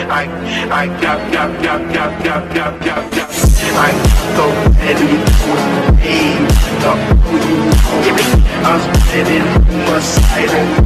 I go ready for me. I'm spinning my side.